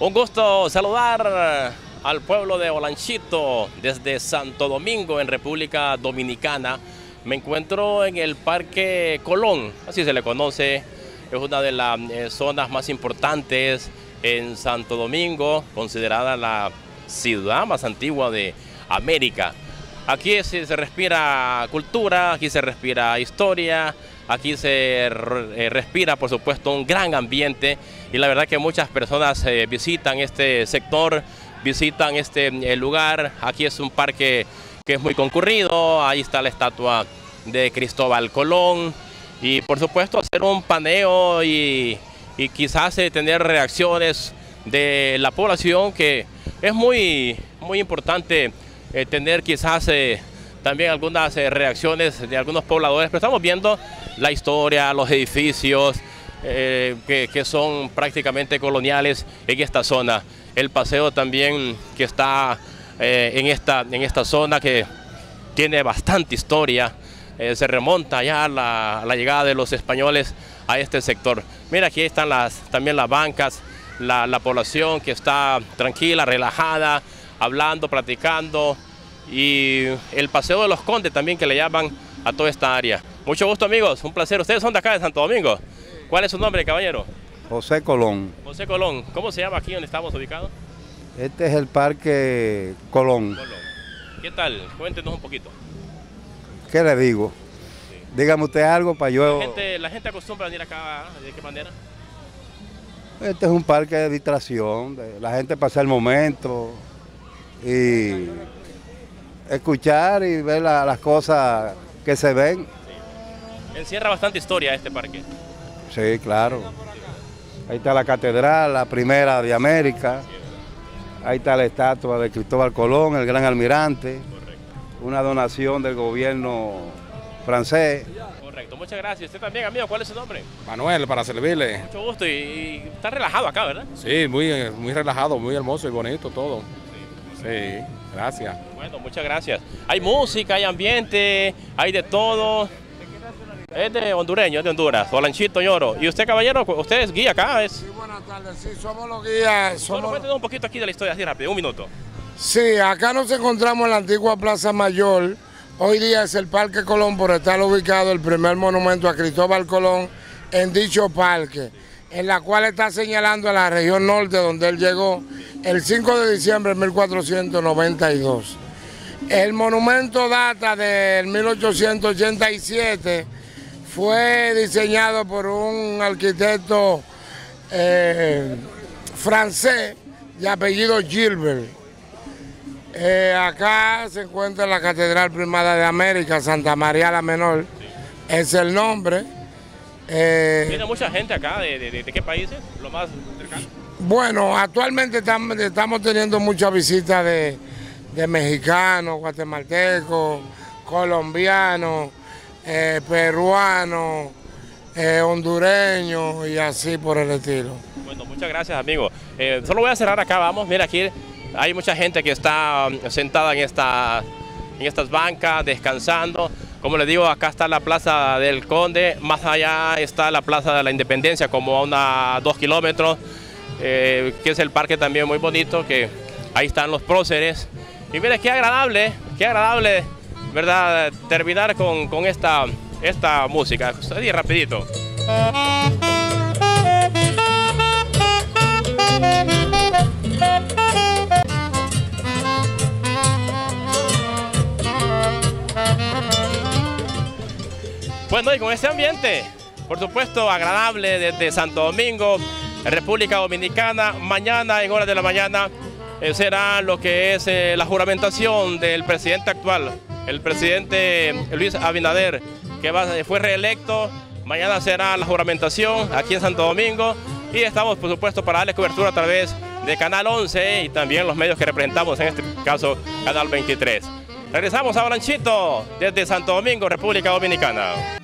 Un gusto saludar al pueblo de Olanchito desde Santo Domingo en República Dominicana. Me encuentro en el Parque Colón, así se le conoce. Es una de las zonas más importantes en Santo Domingo, considerada la ciudad más antigua de América. Aquí se respira cultura, aquí se respira historia, aquí se respira, por supuesto, un gran ambiente, y la verdad que muchas personas visitan este sector, visitan este lugar. Aquí es un parque que es muy concurrido, ahí está la estatua de Cristóbal Colón, y por supuesto hacer un paneo y quizás tener reacciones de la población, que es muy importante tener quizás también algunas reacciones de algunos pobladores, pero estamos viendo la historia, los edificios que son prácticamente coloniales en esta zona. El paseo también que está en esta zona, que tiene bastante historia, se remonta ya a la llegada de los españoles a este sector. Mira, aquí están también las bancas, la población que está tranquila, relajada, hablando, platicando, y el paseo de los Condes también, que le llaman a toda esta área. Mucho gusto, amigos, un placer. Ustedes son de acá de Santo Domingo. ¿Cuál es su nombre, caballero? José Colón. José Colón. ¿Cómo se llama aquí donde estamos ubicados? Este es el Parque Colón. ¿Qué tal? Cuéntenos un poquito. ¿Qué le digo? Sí. Dígame usted algo para yo... La gente acostumbra a venir acá, ¿de qué manera? Este es un parque de distracción, la gente pasa el momento y escuchar y ver las cosas que se ven. Sí. Encierra bastante historia este parque. Sí, claro. Ahí está la catedral, la primera de América. Ahí está la estatua de Cristóbal Colón, el gran almirante. Correcto. Una donación del gobierno francés. Correcto, muchas gracias. Usted también, amigo, ¿cuál es su nombre? Manuel, para servirle. Mucho gusto, y está relajado acá, ¿verdad? Sí, muy relajado, muy hermoso y bonito todo. Sí, gracias. Bueno, muchas gracias. Hay música, hay ambiente, hay de todo. Es de hondureño, es de Honduras, Olanchito Ñoro. ¿Y usted, caballero, usted es guía acá? Sí, buenas tardes, sí, somos los guías. Bueno, cuéntenos un poquito aquí de la historia, así rápido, un minuto. Sí, acá nos encontramos en la antigua Plaza Mayor. Hoy día es el Parque Colón, por estar ubicado el primer monumento a Cristóbal Colón en dicho parque, en la cual está señalando a la región norte, donde él llegó el 5 de diciembre de 1492. El monumento data del 1887, fue diseñado por un arquitecto francés de apellido Gilbert. Acá se encuentra la Catedral Primada de América, Santa María la Menor, es el nombre. ¿Viene mucha gente acá? ¿De qué países? ¿Lo más cercano? Bueno, actualmente estamos teniendo muchas visitas de mexicanos, guatemaltecos, colombianos, peruanos, hondureños y así por el estilo. Bueno, muchas gracias, amigo. Solo voy a cerrar acá, vamos. Mira, aquí hay mucha gente que está sentada en estas bancas, descansando. Como les digo, acá está la Plaza del Conde, más allá está la Plaza de la Independencia, como a 2 kilómetros, que es el parque también muy bonito, que ahí están los próceres. Y mira, qué agradable, ¿verdad?, terminar con esta música. Así rapidito. Bueno, y con este ambiente, por supuesto, agradable desde Santo Domingo, República Dominicana, mañana en horas de la mañana será lo que es la juramentación del presidente actual, el presidente Luis Abinader, que fue reelecto. Mañana será la juramentación aquí en Santo Domingo, y estamos, por supuesto, para darle cobertura a través de Canal 11 y también los medios que representamos, en este caso Canal 23. Regresamos a Olanchito desde Santo Domingo, República Dominicana.